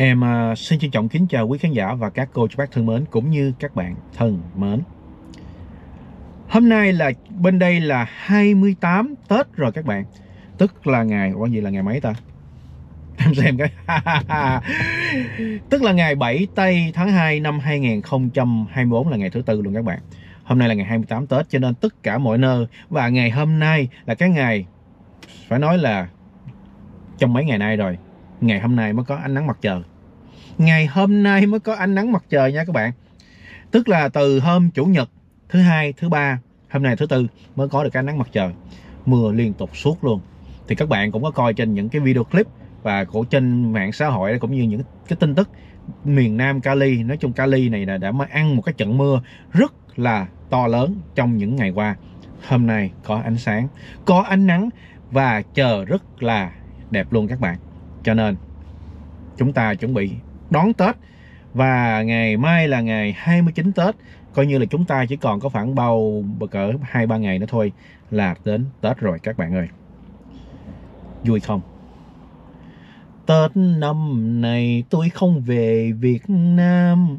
Xin trân trọng kính chào quý khán giả và các cô chú bác thân mến cũng như các bạn thân mến. Hôm nay là bên đây là 28 Tết rồi các bạn. Tức là ngày gì là ngày mấy ta? Em xem cái tức là ngày 7 tây tháng 2 năm 2024 là ngày thứ tư luôn các bạn. Hôm nay là ngày 28 Tết cho nên tất cả mọi nơi và ngày hôm nay là cái ngày phải nói là trong mấy ngày nay rồi, ngày hôm nay mới có ánh nắng mặt trời. Ngày hôm nay mới có ánh nắng mặt trời nha các bạn. Tức là từ hôm Chủ nhật, thứ hai, thứ ba, hôm nay thứ tư mới có được cái ánh nắng mặt trời. Mưa liên tục suốt luôn. Thì các bạn cũng có coi trên những cái video clip và của trên mạng xã hội cũng như những cái tin tức miền Nam Cali. Nói chung Cali này là đã mới ăn một cái trận mưa rất là to lớn trong những ngày qua. Hôm nay có ánh sáng, có ánh nắng và trời rất là đẹp luôn các bạn. Cho nên chúng ta chuẩn bị đón Tết. Và ngày mai là ngày 29 Tết. Coi như là chúng ta chỉ còn có khoảng bao cỡ 2-3 ngày nữa thôi là đến Tết rồi các bạn ơi. Vui không? Tết năm này tôi không về Việt Nam.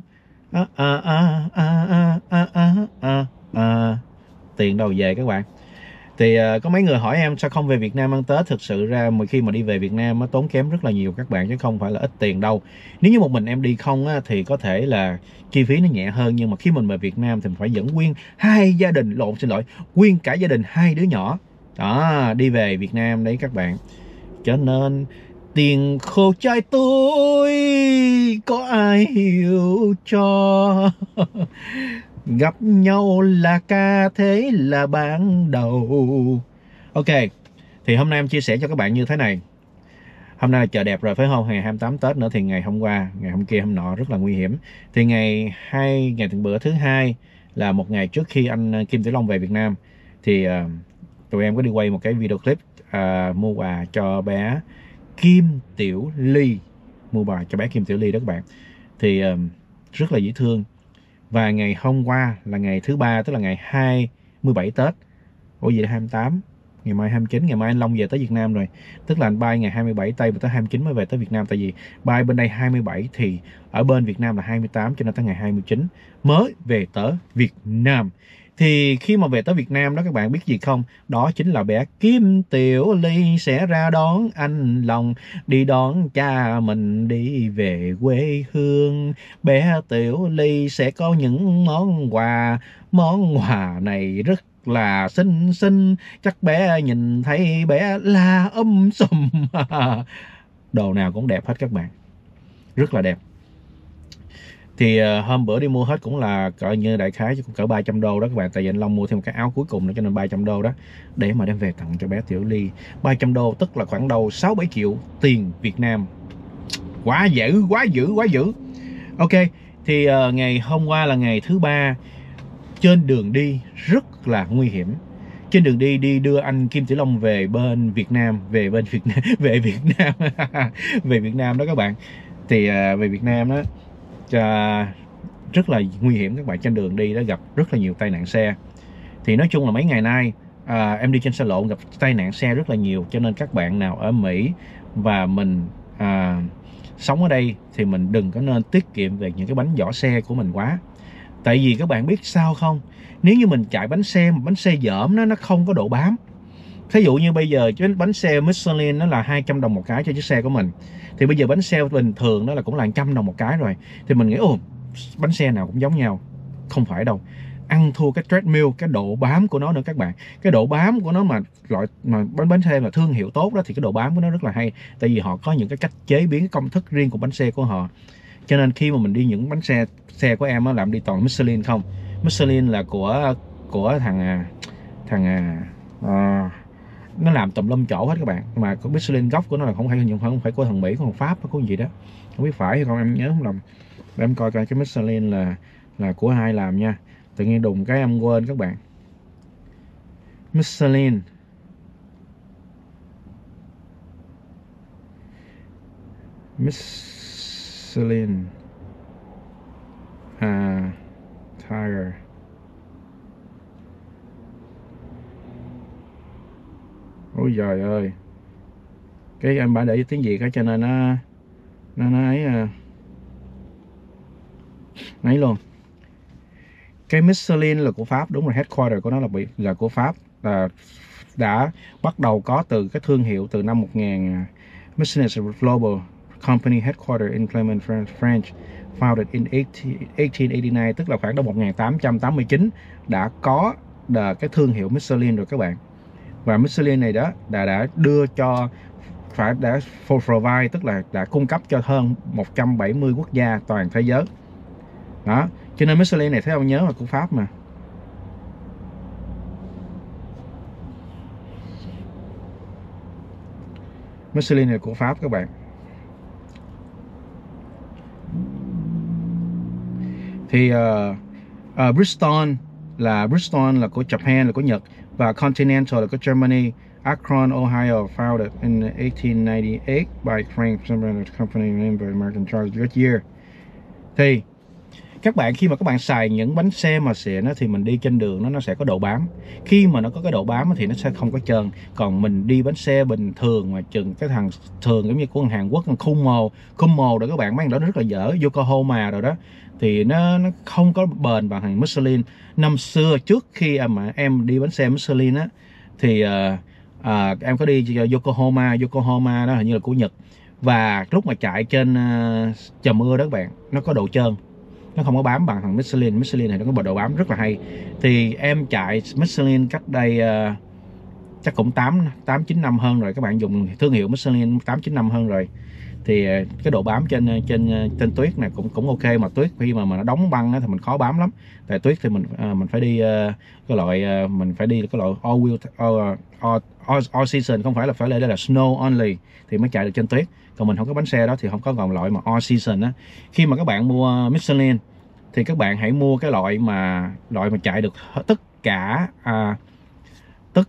Tiền đâu về các bạn. Thì có mấy người hỏi em sao không về Việt Nam ăn Tết. Thực sự ra khi mà đi về Việt Nam nó tốn kém rất là nhiều các bạn, chứ không phải là ít tiền đâu. Nếu như một mình em đi không á, thì có thể là chi phí nó nhẹ hơn. Nhưng mà khi mình về Việt Nam thì mình phải dẫn nguyên nguyên cả gia đình 2 đứa nhỏ đó đi về Việt Nam đấy các bạn. Cho nên tiền khô trai tôi có ai hiểu cho. Gặp nhau là ca thế là ban đầu. Ok, thì hôm nay em chia sẻ cho các bạn như thế này. Hôm nay là trời đẹp rồi phải không? Ngày 28 Tết nữa thì ngày hôm qua, ngày hôm kia, hôm nọ rất là nguy hiểm. Thì ngày bữa thứ hai là một ngày trước khi anh Kim Tiểu Long về Việt Nam. Thì tụi em có đi quay một cái video clip mua quà cho bé Kim Tiểu Ly. Mua quà cho bé Kim Tiểu Ly đó các bạn. Thì rất là dễ thương. Và ngày hôm qua là ngày thứ ba, tức là ngày 27 Tết. Ủa gì là 28? Ngày mai 29, ngày mai anh Long về tới Việt Nam rồi. Tức là anh bay ngày 27 Tây và tới 29 mới về tới Việt Nam. Tại vì bay bên đây 27 thì ở bên Việt Nam là 28, cho nên tới ngày 29 mới về tới Việt Nam. Thì khi mà về tới Việt Nam đó các bạn biết gì không? Đó chính là bé Kim Tiểu Ly sẽ ra đón anh Long, đi đón cha mình đi về quê hương. Bé Tiểu Ly sẽ có những món quà. Món quà này rất là xinh xinh, chắc bé nhìn thấy bé là sùm. Đồ nào cũng đẹp hết các bạn, rất là đẹp. Thì hôm bữa đi mua hết cũng là cỡ như đại khái cũng cỡ 300 đô đó các bạn. Tại vì anh Long mua thêm một cái áo cuối cùng nữa cho nên 300 đô đó, để mà đem về tặng cho bé Tiểu Ly. 300 đô tức là khoảng đâu 6-7 triệu tiền Việt Nam. Quá dữ, quá dữ, quá dữ. Ok, thì ngày hôm qua là ngày thứ ba. Trên đường đi rất là nguy hiểm. Trên đường đi đưa anh Kim Tiểu Long về bên Việt Nam, về Việt Nam đó các bạn. Thì về Việt Nam đó rất là nguy hiểm các bạn. Trên đường đi đó gặp rất là nhiều tai nạn xe. Thì nói chung là mấy ngày nay em đi trên xe lộn gặp tai nạn xe rất là nhiều. Cho nên các bạn nào ở Mỹ và mình sống ở đây thì mình đừng có nên tiết kiệm về những cái bánh vỏ xe của mình quá. Tại vì các bạn biết sao không? Nếu như mình chạy bánh xe dởm nó không có độ bám. Thí dụ như bây giờ cái bánh xe Michelin nó là 200 đồng một cái cho chiếc xe của mình. Thì bây giờ bánh xe bình thường đó là cũng là 100 đồng một cái rồi. Thì mình nghĩ bánh xe nào cũng giống nhau. Không phải đâu. Ăn thua cái treadmill, cái độ bám của nó nữa các bạn. Cái độ bám của nó mà bánh xe mà thương hiệu tốt đó thì cái độ bám của nó rất là hay. Tại vì họ có những cái cách chế biến, cái công thức riêng của bánh xe của họ. Cho nên khi mà mình đi những bánh xe của em á, làm đi toàn Michelin không. Michelin là của nó làm tùm lum chỗ hết các bạn. Mà có Michelin gốc của nó là không phải của thằng Mỹ, của thằng Pháp hay của gì đó. Không biết phải hay không, em nhớ không lầm. Để em coi coi cái Michelin là của ai làm nha. Tự nhiên đùng cái em quên các bạn. Michelin Tiger. Ôi giời ơi, cái em đã để tiếng Việt đó cho nên nó ấy luôn. Cái Michelin là của Pháp, đúng rồi, headquarter của nó là của Pháp, là đã bắt đầu có từ cái thương hiệu từ năm 1000. Michelin is a global company headquartered in Clermont, France, founded in 1889, tức là khoảng năm 1889 đã có cái thương hiệu Michelin rồi các bạn. Và Michelin này đó đã đưa cho đã provide, tức là đã cung cấp cho hơn 170 quốc gia toàn thế giới. Đó, cho nên Michelin này thấy ông nhớ là của Pháp mà. Michelin này của Pháp các bạn. Thì Bridgestone là của Japan, là của Nhật, và Continental là của Germany. Akron, Ohio, founded in 1898 by Frank company named by American Charles Goodyear. Thì các bạn, khi mà các bạn xài những bánh xe mà xịn thì mình đi trên đường nó sẽ có độ bám. Khi mà nó có cái độ bám thì nó sẽ không có trơn. Còn mình đi bánh xe bình thường mà chừng cái thằng thường giống như của Hàn Quốc, khung màu đó các bạn, mấy thằng đó rất là dở, Yokohama rồi đó, thì nó không có bền bằng thằng Michelin. Năm xưa trước khi mà em đi bánh xe Michelin á, thì em có đi Yokohama đó, hình như là của Nhật, và lúc mà chạy trên trời mưa đó các bạn, nó có độ trơn, nó không có bám bằng thằng Michelin. Michelin này nó có độ bám rất là hay. Thì em chạy Michelin cách đây chắc cũng 8-9 năm hơn rồi, các bạn dùng thương hiệu Michelin 8-9 năm hơn rồi, thì cái độ bám trên tuyết này cũng ok. Mà tuyết khi mà nó đóng băng thì mình khó bám lắm. Tại tuyết thì mình phải đi cái loại all season, không phải là đây là snow only thì mới chạy được trên tuyết. Còn mình không có bánh xe đó thì không có, còn loại mà all season á. Khi mà các bạn mua Michelin thì các bạn hãy mua cái loại mà chạy được tất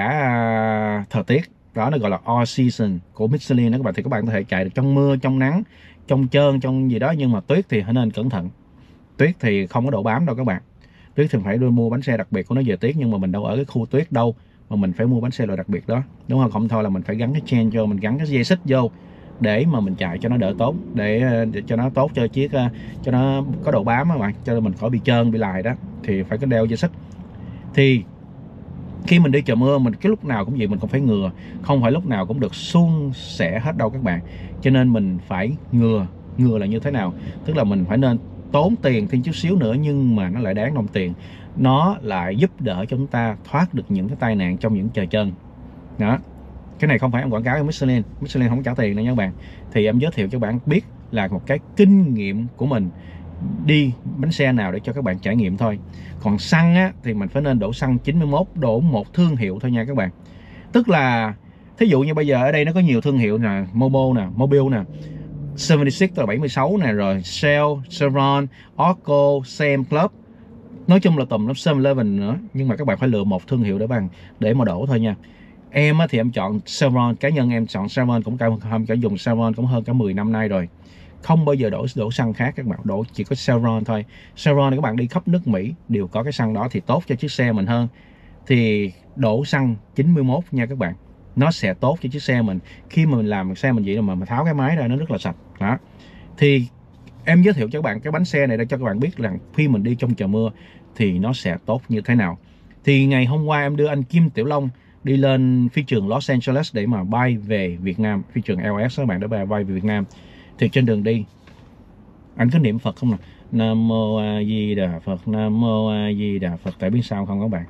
cả thời tiết. Đó nó gọi là all season của Michelin đó các bạn. Thì các bạn có thể chạy được trong mưa, trong nắng, trong trơn, trong gì đó. Nhưng mà tuyết thì nên cẩn thận. Tuyết thì không có độ bám đâu các bạn. Tuyết thì phải mua bánh xe đặc biệt của nó về tuyết. Nhưng mà mình đâu ở cái khu tuyết đâu mà mình phải mua bánh xe loại đặc biệt đó, đúng không? Không thôi là mình phải gắn cái chain vô, mình gắn cái dây xích vô để mà mình chạy cho nó đỡ tốt, để cho nó tốt cho chiếc, cho nó có độ bám các bạn, cho nên mình khỏi bị trơn, bị lài đó, thì phải có đeo dây xích. Thì khi mình đi trời mưa, mình cái lúc nào cũng vậy, mình cũng phải ngừa, không phải lúc nào cũng được suôn sẻ hết đâu các bạn. Cho nên mình phải ngừa là như thế nào, tức là mình phải nên tốn tiền thêm chút xíu nữa, nhưng mà nó lại đáng đồng tiền. Nó lại giúp đỡ cho chúng ta thoát được những cái tai nạn trong những trời trơn đó. Cái này không phải em quảng cáo cho Michelin không trả tiền đâu nha các bạn. Thì em giới thiệu cho các bạn biết là một cái kinh nghiệm của mình đi bánh xe nào để cho các bạn trải nghiệm thôi. Còn xăng á, thì mình phải nên đổ xăng 91, đổ một thương hiệu thôi nha các bạn. Tức là thí dụ như bây giờ ở đây nó có nhiều thương hiệu nè, Mobil nè, 76 là 76 nè, rồi Shell, Chevron, Orco, Sam Club, nói chung là tùm lum 7-Eleven nữa. Nhưng mà các bạn phải lựa một thương hiệu để mà đổ thôi nha. Em thì em chọn Chevron, cá nhân em chọn Chevron, cũng cả dùng Chevron cũng hơn cả 10 năm nay rồi. Không bao giờ đổ xăng khác các bạn, đổ chỉ có Chevron thôi. Chevron thì các bạn đi khắp nước Mỹ đều có cái xăng đó, thì tốt cho chiếc xe mình hơn. Thì đổ xăng 91 nha các bạn, nó sẽ tốt cho chiếc xe mình. Khi mà mình làm xe mình vậy mà tháo cái máy ra nó rất là sạch đó. Thì em giới thiệu cho các bạn cái bánh xe này để cho các bạn biết là khi mình đi trong trời mưa thì nó sẽ tốt như thế nào. Thì ngày hôm qua em đưa anh Kim Tiểu Long đi lên phi trường Los Angeles để mà bay về Việt Nam, phi trường LAX các bạn, để bay về Việt Nam. Thì trên đường đi anh có niệm Phật không nè, Nam Mô A Di Đà Phật, Nam Mô A Di Đà Phật. Tại biết sao không các bạn?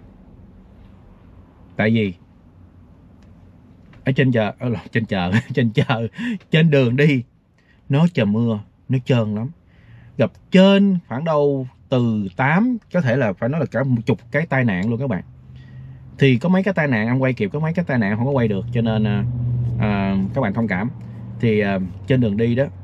Tại vì ở trên đường đi nó trời mưa, nó trơn lắm, gặp trên khoảng đâu từ 8, có thể là phải nói là cả 10 cái tai nạn luôn các bạn. Thì có mấy cái tai nạn em quay kịp, có mấy cái tai nạn không có quay được, cho nên các bạn thông cảm. Thì trên đường đi đó,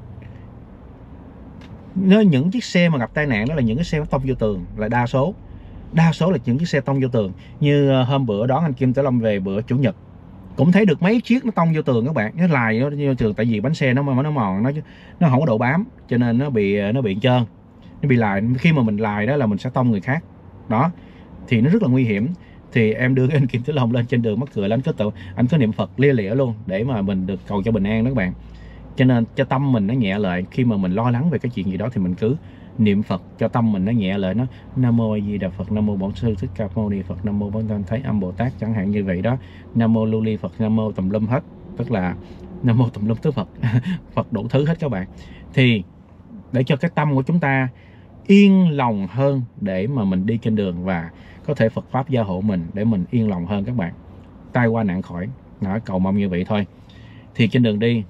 những chiếc xe mà gặp tai nạn đó là những cái xe tông vô tường, là đa số là những chiếc xe tông vô tường. Như hôm bữa đón anh Kim Tử Long về bữa chủ nhật, cũng thấy được mấy chiếc nó tông vô tường các bạn, nó lài nó vô tường. Tại vì bánh xe nó mòn, nó không có độ bám, cho nên nó bị trơn, nó bị lài. Khi mà mình lài đó là mình sẽ tông người khác đó, thì nó rất là nguy hiểm. Thì em đưa anh Kim Tử Long lên trên đường mắc cười lắm, anh có niệm Phật lia lịa luôn để mà mình được cầu cho bình an đó các bạn. Cho nên cho tâm mình nó nhẹ lại, khi mà mình lo lắng về cái chuyện gì đó thì mình cứ niệm Phật cho tâm mình nó nhẹ lại. Nó Nam Mô A Di Đà Phật, Nam Mô Bổn Sư Thích Ca Mâu Ni Phật, Nam Mô Bổn Tôn Thấy Âm Bồ Tát, chẳng hạn như vậy đó. Nam Mô Lưu Ly Phật, Nam Mô tùm lum hết, tức là Nam Mô tùm lum tứ Phật, Phật đủ thứ hết các bạn. Thì để cho cái tâm của chúng ta yên lòng hơn để mà mình đi trên đường, và có thể Phật Pháp gia hộ mình để mình yên lòng hơn các bạn. Tai qua nạn khỏi, nói cầu mong như vậy thôi. Thì trên đường đi,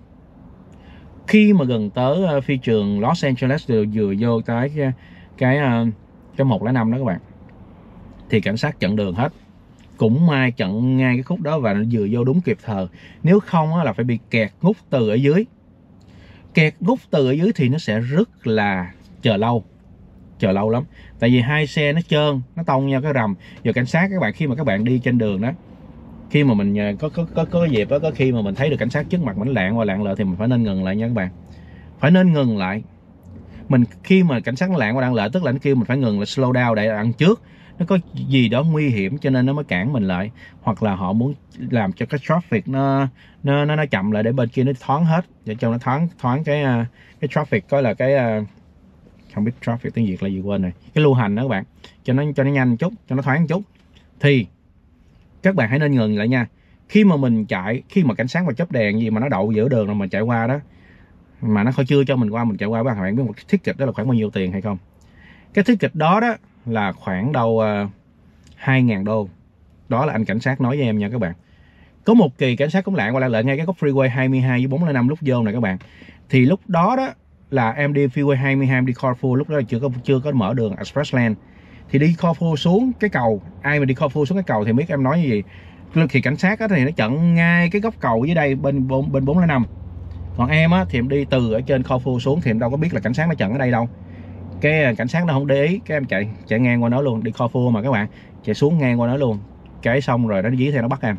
khi mà gần tới phi trường Los Angeles, vừa vô tới cái 105 đó các bạn, thì cảnh sát chặn đường hết. Cũng may chặn ngay cái khúc đó và nó vừa vô đúng kịp thời. Nếu không là phải bị kẹt ngút từ ở dưới. Kẹt ngút từ ở dưới thì nó sẽ rất là chờ lâu lắm. Tại vì hai xe nó trơn, nó tông nhau cái rầm. Giờ cảnh sát các bạn, khi mà các bạn đi trên đường đó, khi mà mình có dịp đó, có khi mà mình thấy được cảnh sát trước mặt mình lạng qua lạng lại thì mình phải nên ngừng lại nha các bạn. Phải nên ngừng lại. Mình khi mà cảnh sát nó lạng qua lạng lại, tức là nó kêu mình phải ngừng là slow down để ăn trước. Nó có gì đó nguy hiểm cho nên nó mới cản mình lại, hoặc là họ muốn làm cho cái traffic nó chậm lại để bên kia nó thoáng hết, để cho nó thoáng cái traffic, coi là cái không biết traffic tiếng Việt là gì quên rồi, cái lưu hành đó các bạn, cho nó nhanh chút, cho nó thoáng chút. Thì các bạn hãy nên ngừng lại nha. Khi mà mình chạy, khi mà cảnh sát mà chớp đèn gì mà nó đậu giữa đường rồi mình chạy qua đó, mà nó chưa cho mình qua, mình chạy qua, các bạn biết một cái ticket đó là khoảng bao nhiêu tiền hay không? Cái ticket đó là khoảng đâu 2.000 đô. Đó là anh cảnh sát nói với em nha các bạn. Có một kỳ cảnh sát cũng lạng qua lại ngay cái góc freeway 22 với 405 lúc vô này các bạn. Thì lúc đó là em đi freeway 22, em đi Corfu, lúc đó là chưa có mở đường Express Lane. Thì đi Corfu xuống cái cầu, ai mà đi Corfu xuống cái cầu thì biết em nói gì. Thì cảnh sát thì nó chặn ngay cái góc cầu dưới đây bên 405. Còn em thì em đi từ ở trên Corfu xuống thì em đâu có biết là cảnh sát nó chặn ở đây đâu. Cái cảnh sát nó không để ý, cái em chạy ngang qua nó luôn, đi Corfu mà các bạn, chạy xuống ngang qua nó luôn. Cái xong rồi nó dí theo nó bắt em.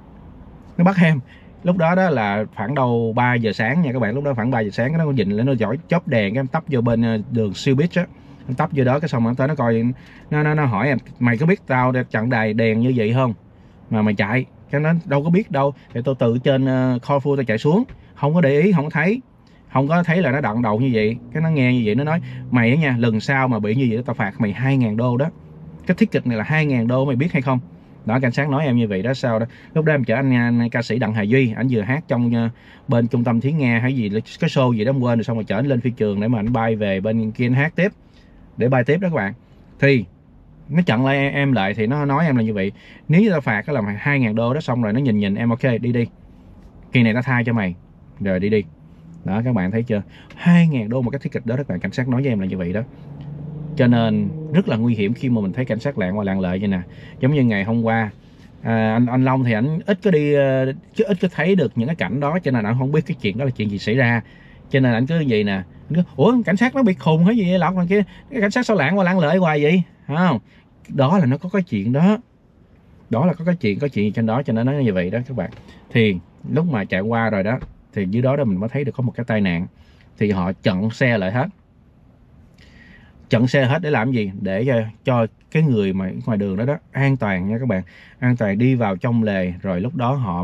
Lúc đó là khoảng đâu 3 giờ sáng nha các bạn. Lúc đó khoảng 3 giờ sáng, nó nhìn lên nó giỏi chớp đèn, cái em tấp vô bên đường Siêu Beach á, em tấp vô đó, cái xong rồi tới nó coi, nó hỏi em, mày có biết tao chặn đèn như vậy không mà mày chạy? Cái nó đâu có biết đâu, thì tôi từ trên Corfu tôi chạy xuống, không có để ý, không có thấy là nó đặn đầu như vậy. Cái nó nghe như vậy nó nói, mày á nha, lần sau mà bị như vậy tao phạt mày 2.000 đô đó. Cái ticket này là 2.000 đô, mày biết hay không? Đó, cảnh sát nói em như vậy đó. Sau đó lúc đó em chở anh ca sĩ Đặng Hà Duy, anh vừa hát trong bên trung tâm Thiến Nghe hay gì, cái show gì đó em quên rồi, xong rồi chở anh lên phi trường để mà anh bay về bên kia anh hát tiếp, để bay tiếp đó các bạn. Thì nó chặn lại em lại, thì nó nói em là như vậy, nếu như tao phạt là 2.000 đô đó. Xong rồi nó nhìn em, ok đi, kỳ này tao tha cho mày rồi đi. Đó các bạn thấy chưa, 2.000 đô một cái ticket đó các bạn. Cảnh sát nói với em là như vậy đó. Cho nên rất là nguy hiểm khi mà mình thấy cảnh sát lạng qua lạng lại như nè. Giống như ngày hôm qua anh Long thì anh ít có đi, chứ ít có thấy được những cái cảnh đó, cho nên anh không biết cái chuyện đó là chuyện gì xảy ra. Cho nên anh cứ gì nè, ủa cảnh sát nó bị khùng hay gì vậy Lộc, kia cái cảnh sát sao lạng qua lạng lại hoài vậy, không? Đó là nó có cái chuyện đó, là có cái chuyện trên đó, cho nên nó như vậy đó các bạn. Thì lúc mà chạy qua rồi đó, thì dưới đó mình mới thấy được có một cái tai nạn. Thì họ chặn xe lại hết. Chặn xe hết để làm gì? Để cho cái người mà ngoài đường đó an toàn nha các bạn, an toàn đi vào trong lề. Rồi lúc đó họ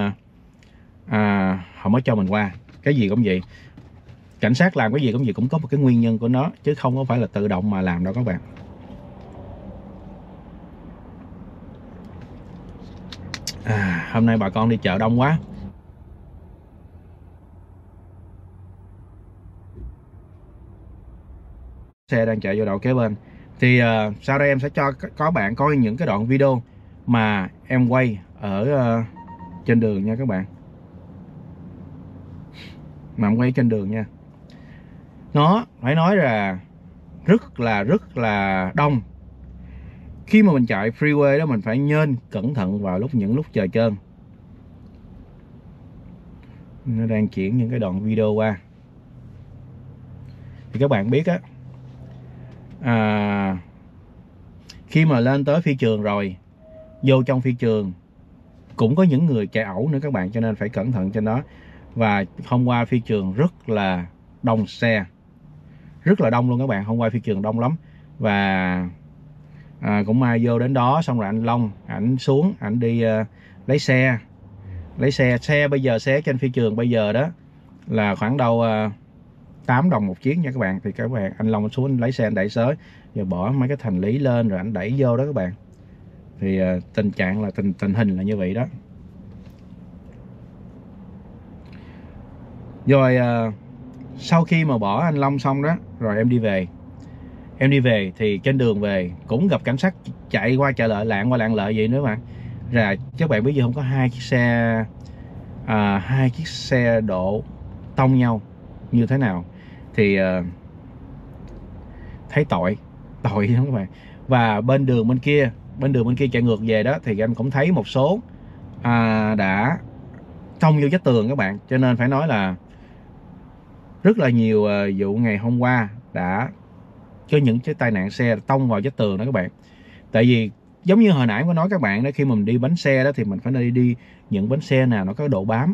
mới cho mình qua. Cái gì cũng vậy, cảnh sát làm cái gì cũng vậy, cũng có một cái nguyên nhân của nó, chứ không có phải là tự động mà làm đâu các bạn. Hôm nay bà con đi chợ đông quá. Xe đang chạy vô đầu kế bên. Thì sau đây em sẽ cho có bạn coi những cái đoạn video mà em quay ở trên đường nha các bạn. Mà em quay trên đường nha. Nó phải nói là rất là đông. Khi mà mình chạy freeway đó, mình phải nhên cẩn thận vào những lúc trời trơn. Nó đang chuyển những cái đoạn video qua. Thì các bạn biết á, khi mà lên tới phi trường rồi, vô trong phi trường cũng có những người chạy ẩu nữa các bạn, cho nên phải cẩn thận trên đó. Và hôm qua phi trường rất là đông xe, rất là đông luôn các bạn. Hôm qua phi trường đông lắm. Và cũng may vô đến đó, xong rồi anh Long ảnh xuống, ảnh đi lấy xe. Xe bây giờ, xe trên phi trường bây giờ đó là khoảng đâu 8 đồng một chuyến nha các bạn. Thì các bạn, anh Long xuống anh lấy xe anh đẩy xới, rồi bỏ mấy cái hành lý lên rồi anh đẩy vô đó các bạn. Thì tình trạng là tình hình là như vậy đó. Rồi sau khi mà bỏ anh Long xong đó, rồi em đi về. Em đi về thì trên đường về cũng gặp cảnh sát chạy qua chạy lại, lạng qua lạng lại vậy nữa mà. Rồi các bạn biết gì không, có hai chiếc xe độ tông nhau như thế nào thì thấy tội lắm các bạn. Và bên đường bên kia chạy ngược về đó thì anh cũng thấy một số đã tông vô vách tường các bạn. Cho nên phải nói là rất là nhiều vụ ngày hôm qua đã có những cái tai nạn xe tông vào vách tường đó các bạn. Tại vì giống như hồi nãy có nói các bạn đó, khi mà mình đi bánh xe đó thì mình phải đi những bánh xe nào nó có độ bám.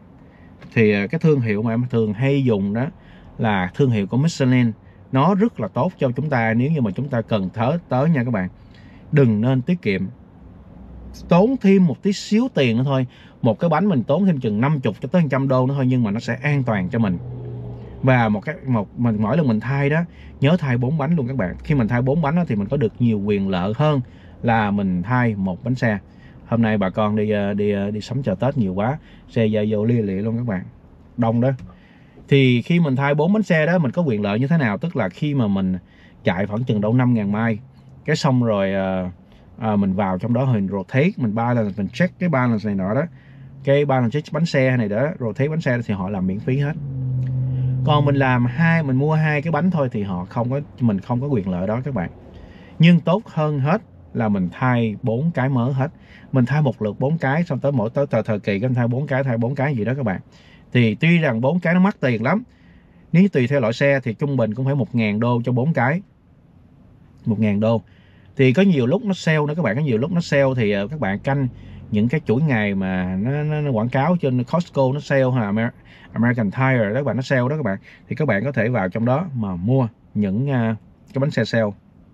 Thì cái thương hiệu mà em thường hay dùng đó là thương hiệu của Michelin. Nó rất là tốt cho chúng ta nếu như mà chúng ta cần tới nha các bạn. Đừng nên tiết kiệm, tốn thêm một tí xíu tiền nữa thôi. Một cái bánh mình tốn thêm chừng 50 cho tới 100 đô nữa thôi, nhưng mà nó sẽ an toàn cho mình. Và mình mỗi lần mình thay đó, nhớ thay 4 bánh luôn các bạn. Khi mình thay 4 bánh đó, thì mình có được nhiều quyền lợi hơn là mình thay một bánh xe. Hôm nay bà con đi sắm chợ Tết nhiều quá, xe ra vô lia lịa luôn các bạn, đông đó. Thì khi mình thay 4 bánh xe đó, mình có quyền lợi như thế nào? Tức là khi mà mình chạy khoảng chừng đâu 5.000 mile, cái xong rồi mình vào trong đó mình rotate, mình balance, mình check cái balance này nọ đó, cái balance bánh xe này đó, rotate bánh xe thì họ làm miễn phí hết. Còn mình mua 2 cái bánh thôi thì mình không có quyền lợi đó các bạn. Nhưng tốt hơn hết là mình thay 4 cái mới hết. Mình thay một lượt 4 cái, xong tới thời kỳ cái thay 4 cái gì đó các bạn. Thì tuy rằng 4 cái nó mắc tiền lắm, nếu tùy theo loại xe thì trung bình cũng phải 1.000 đô cho 4 cái. 1.000 đô. Thì có nhiều lúc nó sale nữa các bạn, có nhiều lúc nó sale thì các bạn canh những cái chuỗi ngày mà nó quảng cáo trên Costco nó sale, hay là American Tire đó các bạn, nó sale đó các bạn. Thì các bạn có thể vào trong đó mà mua những cái bánh xe sale.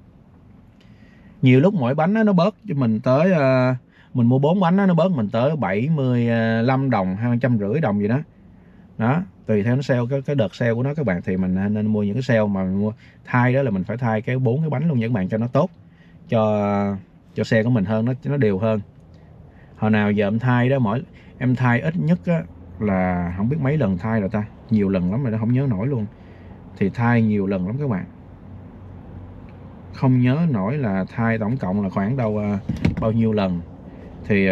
Nhiều lúc mỗi bánh nó bớt cho mình tới mình mua 4 bánh nó bớt mình tới 75 đồng hay 150 đồng gì đó. Đó, tùy theo nó sale, cái đợt sale của nó các bạn. Thì mình nên mua những cái sale mà mình mua thay đó, là mình phải thay 4 cái bánh luôn nha các bạn, cho nó tốt cho xe của mình hơn, nó đều hơn. Hồi nào giờ em thay ít nhất á, là không biết mấy lần thay rồi ta, nhiều lần lắm rồi đó, không nhớ nổi luôn. Thì thay nhiều lần lắm các bạn, không nhớ nổi là thay tổng cộng là khoảng đâu bao nhiêu lần. Thì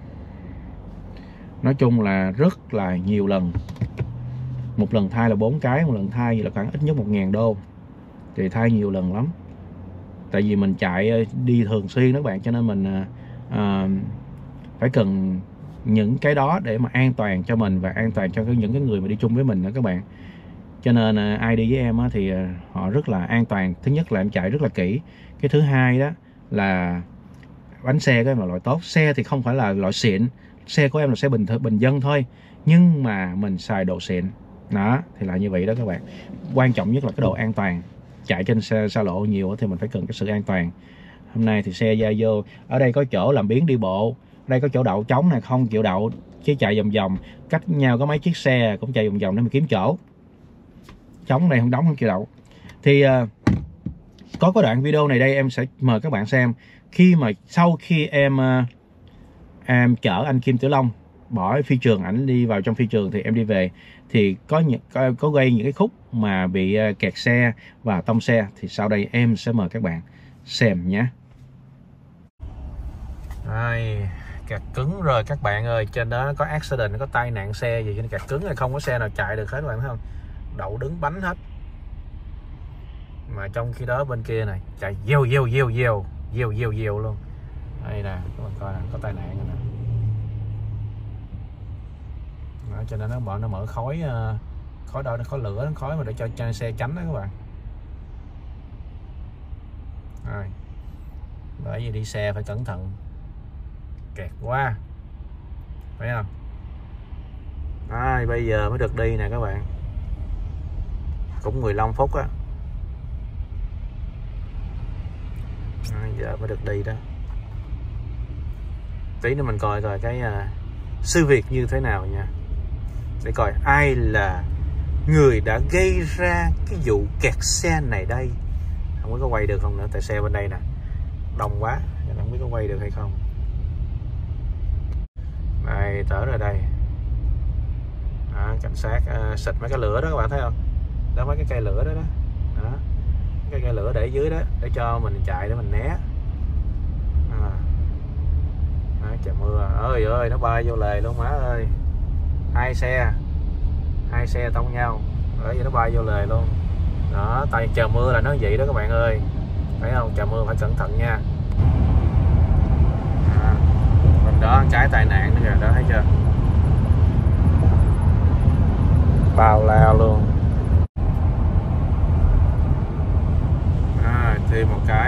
nói chung là rất là nhiều lần. Một lần thay là 4 cái, một lần thay là khoảng ít nhất 1.000 đô. Thì thay nhiều lần lắm. Tại vì mình chạy đi thường xuyên đó các bạn, cho nên mình phải cần những cái đó để mà an toàn cho mình và an toàn cho những cái người mà đi chung với mình nữa các bạn. Cho nên ai đi với em thì họ rất là an toàn. Thứ nhất là em chạy rất là kỹ. Cái thứ hai đó là bánh xe của em là loại tốt. Xe thì không phải là loại xịn, xe của em là xe bình dân thôi, nhưng mà mình xài độ xịn đó, thì là như vậy đó các bạn. Quan trọng nhất là cái độ an toàn. Chạy trên xa lộ nhiều thì mình phải cần cái sự an toàn. Hôm nay thì xe ra vô, ở đây có chỗ làm biến đi bộ, đây có chỗ đậu trống này, không chịu đậu chứ chạy vòng vòng, cách nhau có mấy chiếc xe cũng chạy vòng vòng để mình kiếm chỗ trống. Này không đóng, không chịu đậu. Thì có cái đoạn video này đây em sẽ mời các bạn xem. Sau khi em chở anh Kim Tử Long bỏ phi trường, ảnh đi vào trong phi trường thì em đi về, thì có gây những cái khúc mà bị kẹt xe và tông xe. Thì sau đây em sẽ mời các bạn xem nhé. Kẹt cứng rồi các bạn ơi, trên đó có accident, có tai nạn xe gì trên kẹt cứng rồi, không có xe nào chạy được hết các bạn thấy không? Đậu đứng bánh hết. Mà trong khi đó bên kia này chạy dèo luôn. Đây nè, các bạn coi nè, có tai nạn rồi nè. Đó, cho nên nó mở khói đâu, nó khói lửa, nó khói mà để cho xe tránh đó các bạn. Rồi. Bởi vì đi xe phải cẩn thận. Kẹt quá. Phải không? Bây giờ mới được đi nè các bạn. Cũng 15 phút á. Giờ mới được đi đó. Tí nữa mình coi cái sự việc như thế nào nha, để coi ai là người đã gây ra cái vụ kẹt xe này đây. Không biết có quay được không nữa, tại xe bên đây nè đông quá, không biết có quay được hay không. Đây, tới rồi đây. Đó, cảnh sát xịt mấy cái lửa đó các bạn thấy không? Đó, mấy cái cây lửa đó đó. Đó, cái cây lửa để ở dưới đó để cho mình chạy để mình né. Trời mưa ơi ơi, nó bay vô lề luôn má ơi. Hai xe tông nhau, bởi vì nó bay vô lề luôn. Đó, tại trời mưa là nó vậy đó các bạn ơi. Thấy không? Trời mưa phải cẩn thận nha. Bên đó cái tai nạn nữa kìa, đó thấy chưa? Bao lao luôn. Thêm một cái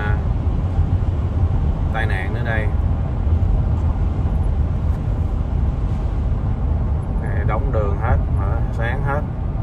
tai nạn nữa đây. Này, đóng đường hết, mở sáng hết.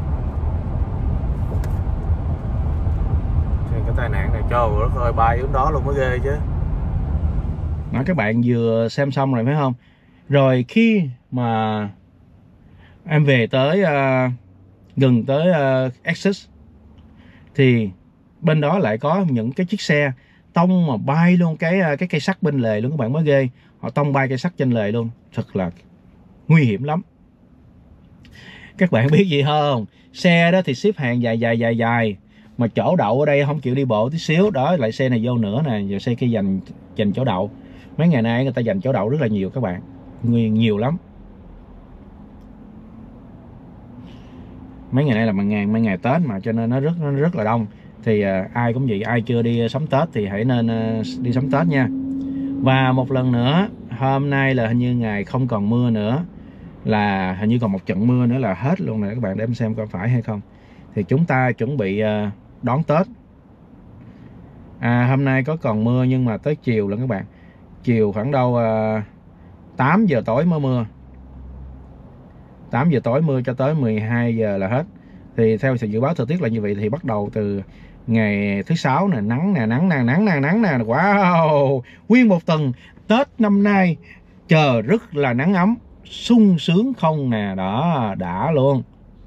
Cái tai nạn này trời đất ơi, bay xuống đó luôn mới ghê chứ. Đó, các bạn vừa xem xong rồi phải không? Rồi khi mà em về tới gần tới exit thì bên đó lại có những cái chiếc xe tông mà bay luôn cái cây sắt bên lề luôn các bạn, mới ghê. Họ tông bay cây sắt trên lề luôn, thật là nguy hiểm lắm. Các bạn biết gì không? Xe đó thì xếp hàng dài mà chỗ đậu ở đây không chịu đi bộ tí xíu. Đó, lại xe này vô nữa nè, giờ xe kia dành chỗ đậu. Mấy ngày nay người ta dành chỗ đậu rất là nhiều các bạn, nhiều lắm. Mấy ngày nay là mấy ngày Tết mà, cho nên nó rất là đông. Thì ai cũng vậy, ai chưa đi sắm Tết thì hãy nên đi sắm Tết nha. Và một lần nữa, hôm nay là hình như ngày không còn mưa nữa, là hình như còn một trận mưa nữa là hết luôn nè các bạn, để em xem có phải hay không. Thì chúng ta chuẩn bị đón Tết. Hôm nay có còn mưa nhưng mà tới chiều luôn các bạn. Chiều khoảng đâu 8 giờ tối mới mưa. 8 giờ tối mưa cho tới 12 giờ là hết. Thì theo sự dự báo thời tiết là như vậy, thì bắt đầu từ ngày thứ Sáu nè, nắng nè, nắng nè. Wow, nguyên một tuần Tết năm nay trời rất là nắng ấm, sung sướng không nè. Đó, đã luôn.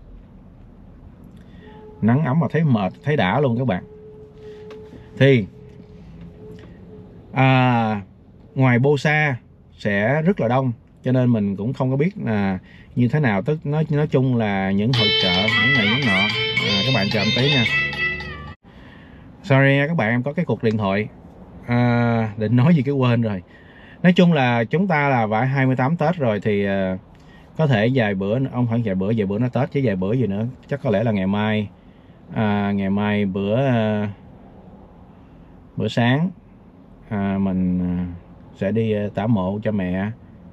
Nắng ấm mà thấy mệt, thấy đã luôn các bạn. Thì ngoài Bosa sẽ rất là đông, cho nên mình cũng không có biết là như thế nào. Tức nói chung là những hội trợ, những này những nọ. Các bạn chờ một tí nha. Sorry nha các bạn, em có cái cuộc điện thoại. Định nói gì cái quên rồi. Nói chung là chúng ta là phải 28 Tết rồi, thì có thể vài bữa, không phải vài bữa nó Tết chứ vài bữa gì nữa. Chắc có lẽ là ngày mai. Ngày mai bữa sáng mình sẽ đi tả mộ cho mẹ.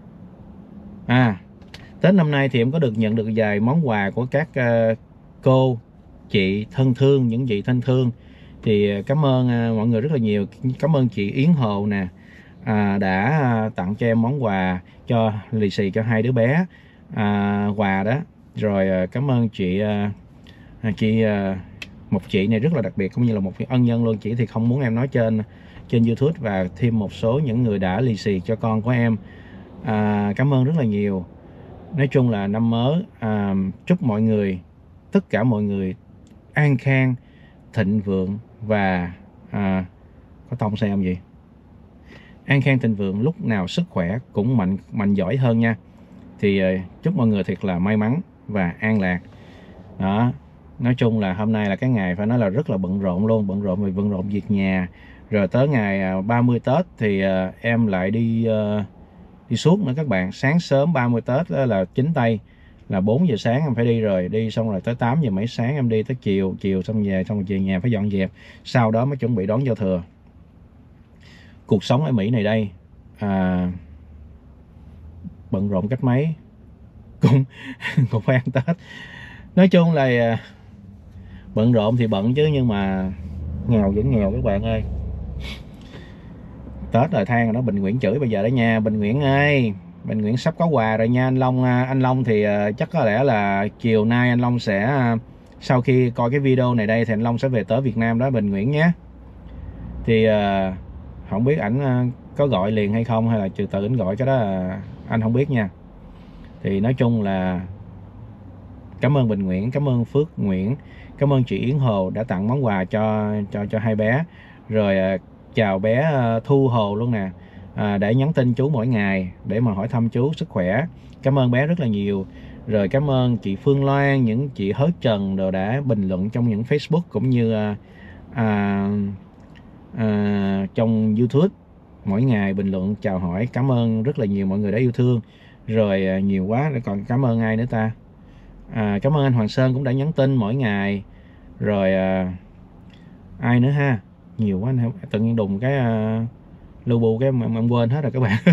Tết năm nay thì em có được nhận được vài món quà của các cô chị thân thương, những vị thân thương. Thì cảm ơn mọi người rất là nhiều. Cảm ơn chị Yến Hồ nè, đã tặng cho em món quà, cho lì xì cho hai đứa bé quà đó. Rồi cảm ơn một chị này rất là đặc biệt, cũng như là một ân nhân luôn. Chị thì không muốn em nói trên YouTube, và thêm một số những người đã lì xì cho con của em. Cảm ơn rất là nhiều. Nói chung là năm mới chúc mọi người, tất cả mọi người an khang, thịnh vượng và có tông xe không gì? An khang thịnh vượng, lúc nào sức khỏe cũng mạnh giỏi hơn nha. Thì chúc mọi người thiệt là may mắn và an lạc. Đó, nói chung là hôm nay là cái ngày phải nói là rất là bận rộn luôn, bận rộn việc nhà. Rồi tới ngày 30 Tết thì em lại đi suốt nữa các bạn. Sáng sớm 30 Tết đó là chính Tây, là 4 giờ sáng em phải đi rồi. Đi xong rồi tới 8 giờ mấy sáng em đi tới chiều xong rồi về nhà phải dọn dẹp. Sau đó mới chuẩn bị đón giao thừa. Cuộc sống ở Mỹ này đây bận rộn cách mấy cũng phải ăn Tết. Nói chung là bận rộn thì bận chứ, nhưng mà nghèo vẫn nghèo các bạn ơi. Tết rồi than rồi đó. Bình Nguyễn chửi bây giờ đó nha. Bình Nguyễn ơi, Bình Nguyễn sắp có quà rồi nha anh Long. Anh Long thì chắc có lẽ là chiều nay anh Long sẽ, sau khi coi cái video này đây thì anh Long sẽ về tới Việt Nam đó Bình Nguyễn nhé. Thì không biết ảnh có gọi liền hay không, hay là trừ từ ảnh gọi, cái đó anh không biết nha. Thì nói chung là Cảm ơn Bình Nguyễn, cảm ơn Phước Nguyễn, cảm ơn chị Yến Hồ đã tặng món quà cho hai bé. Rồi chào bé Thu Hồ luôn nè, để nhắn tin chú mỗi ngày để mà hỏi thăm chú sức khỏe. Cảm ơn bé rất là nhiều. Rồi cảm ơn chị Phương Loan, những chị Hớt Trần đều đã bình luận trong những Facebook cũng như trong YouTube, mỗi ngày bình luận chào hỏi. Cảm ơn rất là nhiều mọi người đã yêu thương. Rồi nhiều quá, còn cảm ơn ai nữa ta? Cảm ơn anh Hoàng Sơn cũng đã nhắn tin mỗi ngày. Rồi ai nữa ha? Nhiều quá, anh tự nhiên đùng cái lưu bu cái em quên hết rồi các bạn.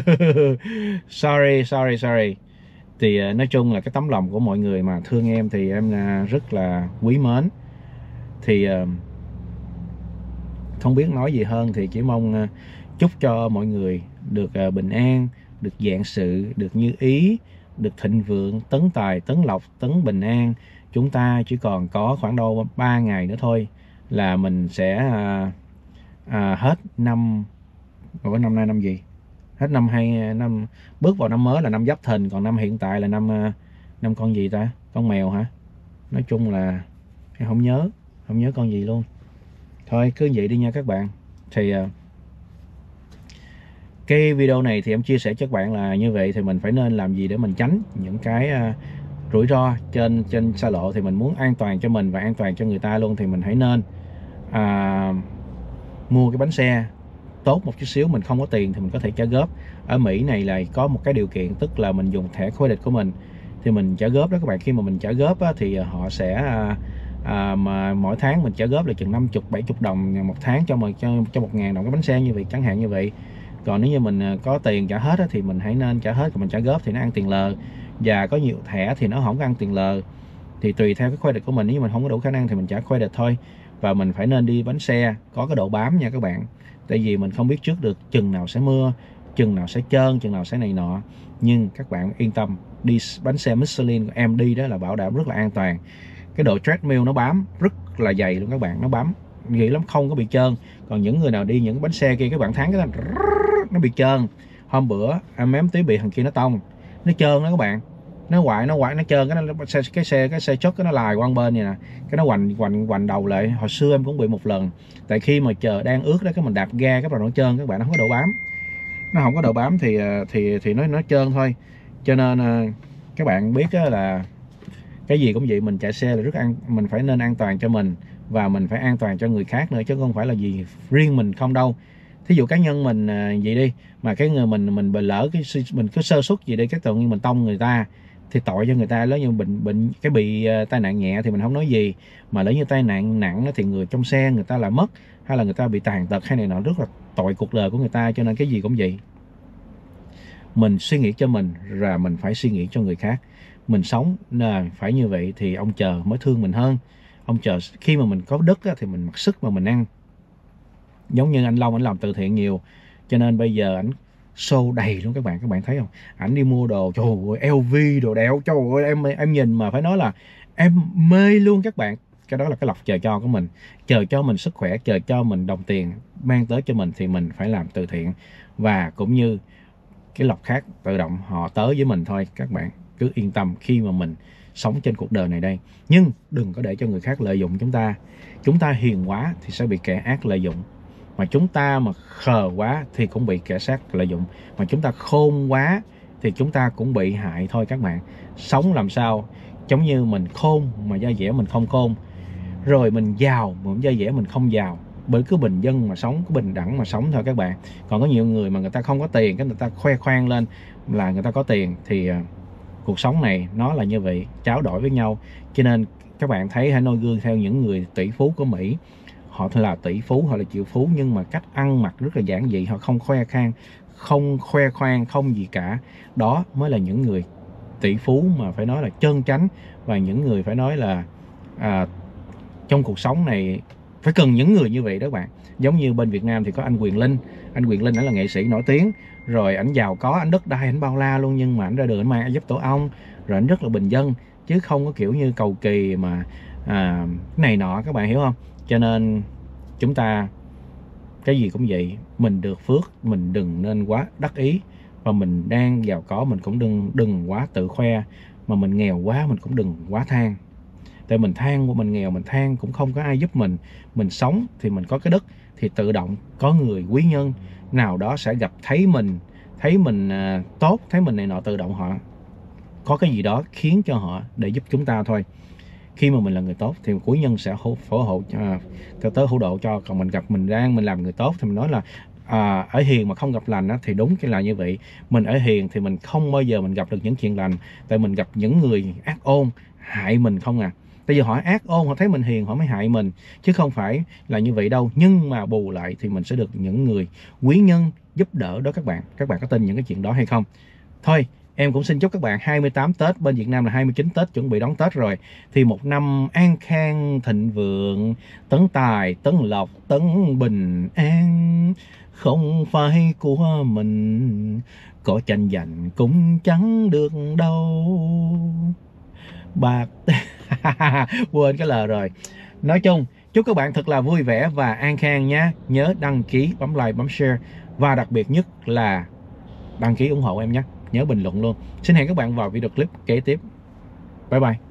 Sorry. Thì nói chung là cái tấm lòng của mọi người mà thương em thì em rất là quý mến. Thì không biết nói gì hơn, thì chỉ mong chúc cho mọi người được bình an, được vạn sự, được như ý, được thịnh vượng, tấn tài, tấn lộc, tấn bình an. Chúng ta chỉ còn có khoảng đâu 3 ngày nữa thôi là mình sẽ hết năm. Rồi năm nay năm gì? Hết năm năm, bước vào năm mới là năm Giáp Thìn, còn năm hiện tại là năm con gì ta? Con mèo hả? Nói chung là em không nhớ con gì luôn. Thôi cứ vậy đi nha các bạn. Thì cái video này thì em chia sẻ cho các bạn là như vậy, thì mình phải nên làm gì để mình tránh những cái rủi ro trên xa lộ. Thì mình muốn an toàn cho mình và an toàn cho người ta luôn, thì mình hãy nên mua cái bánh xe tốt một chút xíu. Mình không có tiền thì mình có thể trả góp. Ở Mỹ này là có một cái điều kiện, tức là mình dùng thẻ credit của mình thì mình trả góp đó các bạn. Khi mà mình trả góp á, thì họ sẽ mà mỗi tháng mình trả góp là chừng 50-70 đồng một tháng cho 1.000 đồng cái bánh xe như vậy, chẳng hạn như vậy. Còn nếu như mình có tiền trả hết á, thì mình hãy nên trả hết, còn mình trả góp thì nó ăn tiền lờ. Và có nhiều thẻ thì nó không có ăn tiền lờ, thì tùy theo cái credit của mình. Nếu như mình không có đủ khả năng thì mình trả credit thôi. Và mình phải nên đi bánh xe có cái độ bám nha các bạn. Tại vì mình không biết trước được chừng nào sẽ mưa, chừng nào sẽ trơn, chừng nào sẽ này nọ. Nhưng các bạn yên tâm, đi bánh xe Michelin của em đi đó là bảo đảm rất là an toàn. Cái độ treadmill nó bám rất là dày luôn các bạn, nó bám nghĩ lắm, không có bị trơn. Còn những người nào đi những bánh xe kia, các bạn thắng cái nó bị trơn. Hôm bữa em mém tí bị thằng kia nó tông, nó trơn đó các bạn. Nó quại nó trơn, cái xe chốt cái nó lài qua bên này nè, cái nó hoành đầu lại. Hồi xưa em cũng bị một lần, tại khi mà chờ đang ướt đó, cái mình đạp ga cái bắt đầu nó trơn các bạn. Nó không có độ bám, nó không có độ bám thì nó trơn thôi. Cho nên các bạn biết là cái gì cũng vậy, mình chạy xe là mình phải nên an toàn cho mình và mình phải an toàn cho người khác nữa, chứ không phải là gì riêng mình không đâu. Thí dụ cá nhân mình vậy đi, mà cái người mình bị lỡ mình cứ sơ suất gì đi, cái tự nhiên mình tông người ta thì tội cho người ta. Nếu như bị tai nạn nhẹ thì mình không nói gì, mà lỡ như tai nạn nặng thì người trong xe người ta là mất, hay là người ta bị tàn tật hay này nọ, rất là tội cuộc đời của người ta. Cho nên cái gì cũng vậy, mình suy nghĩ cho mình và mình phải suy nghĩ cho người khác. Mình sống là phải như vậy thì ông trời mới thương mình hơn. Ông trời khi mà mình có đất thì mình mặc sức mà mình ăn. Giống như anh Long, anh làm từ thiện nhiều, cho nên bây giờ ảnh show đầy luôn các bạn thấy không? Ảnh đi mua đồ, trời ơi, LV đồ đeo, trời ơi, em nhìn mà phải nói là em mê luôn các bạn. Cái đó là cái lộc trời cho của mình, trời cho mình sức khỏe, trời cho mình đồng tiền mang tới cho mình, thì mình phải làm từ thiện. Và cũng như cái lộc khác tự động họ tới với mình thôi. Các bạn cứ yên tâm khi mà mình sống trên cuộc đời này đây. Nhưng đừng có để cho người khác lợi dụng chúng ta. Chúng ta hiền quá thì sẽ bị kẻ ác lợi dụng, mà chúng ta mà khờ quá thì cũng bị kẻ sát lợi dụng, mà chúng ta khôn quá thì chúng ta cũng bị hại thôi các bạn. Sống làm sao giống như mình khôn mà da dẻ mình không khôn, rồi mình giàu mà da dẻ mình không giàu. Bởi cứ bình dân mà sống, cứ bình đẳng mà sống thôi các bạn. Còn có nhiều người mà người ta không có tiền, cái người ta khoe khoang lên là người ta có tiền, thì cuộc sống này nó là như vậy, trao đổi với nhau. Cho nên các bạn thấy, hãy noi gương theo những người tỷ phú của Mỹ. Họ là tỷ phú, họ là triệu phú, nhưng mà cách ăn mặc rất là giản dị. Họ không khoe khoang, không gì cả. Đó mới là những người tỷ phú mà phải nói là chân chánh, và những người phải nói là trong cuộc sống này phải cần những người như vậy đó các bạn. Giống như bên Việt Nam thì có anh Quyền Linh. Anh Quyền Linh ảnh là nghệ sĩ nổi tiếng, rồi ảnh giàu có, ảnh đất đai ảnh bao la luôn, nhưng mà ảnh ra đường ảnh mang giúp tổ ong, rồi ảnh rất là bình dân, chứ không có kiểu như cầu kỳ mà này nọ, các bạn hiểu không? Cho nên chúng ta cái gì cũng vậy, mình được phước, mình đừng nên quá đắc ý, và mình đang giàu có mình cũng đừng quá tự khoe. mà mình nghèo quá mình cũng đừng quá than. Tại mình than của mình nghèo, mình than cũng không có ai giúp mình. Mình sống thì mình có cái đất thì tự động có người quý nhân nào đó sẽ gặp thấy mình tốt, thấy mình này nọ, tự động họ có cái gì đó khiến cho họ để giúp chúng ta thôi. Khi mà mình là người tốt thì quý nhân sẽ phổ hộ theo tới hữu độ cho. Còn mình gặp mình làm người tốt thì mình nói là ở hiền mà không gặp lành á, thì đúng cái là như vậy. Mình ở hiền thì mình không bao giờ mình gặp được những chuyện lành, tại mình gặp những người ác ôn hại mình không à. Bây giờ họ ác ôn, họ thấy mình hiền họ mới hại mình, chứ không phải là như vậy đâu. Nhưng mà bù lại thì mình sẽ được những người quý nhân giúp đỡ đó các bạn. Các bạn có tin những cái chuyện đó hay không? Thôi em cũng xin chúc các bạn 28 Tết, bên Việt Nam là 29 Tết, chuẩn bị đón Tết rồi. Thì một năm an khang thịnh vượng, tấn tài, tấn lộc, tấn bình an. Không phải của mình, có tranh giành cũng chẳng được đâu. Bạc quên cái lời rồi. Nói chung chúc các bạn thật là vui vẻ và an khang nha. Nhớ đăng ký, bấm like, bấm share, và đặc biệt nhất là đăng ký ủng hộ em nhé. Nhớ bình luận luôn. Xin hẹn các bạn vào video clip kế tiếp. Bye bye.